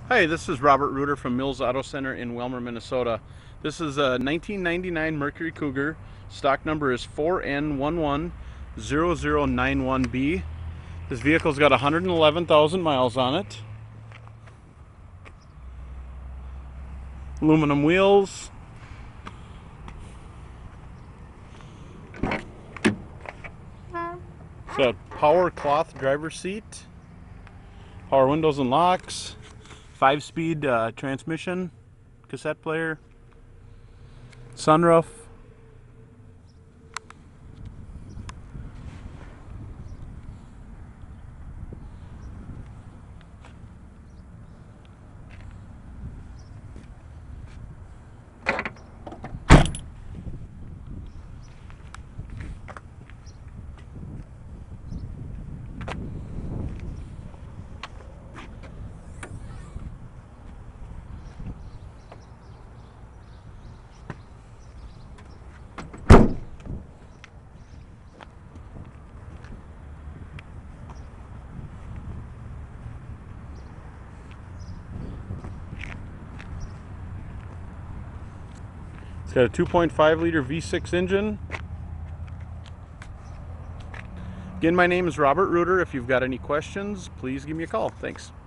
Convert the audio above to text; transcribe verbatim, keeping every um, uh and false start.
Hi, this is Robert Reuter from Mills Auto Center in Willmar, Minnesota. This is a nineteen ninety-nine Mercury Cougar. Stock number is four N one one zero zero nine one B. This vehicle's got one hundred eleven thousand miles on it. Aluminum wheels. It's got power cloth driver's seat. Power windows and locks. Five-speed uh, transmission, cassette player, sunroof. It's got a two point five liter V six engine. Again, my name is Robert Reuter. If you've got any questions, please give me a call. Thanks.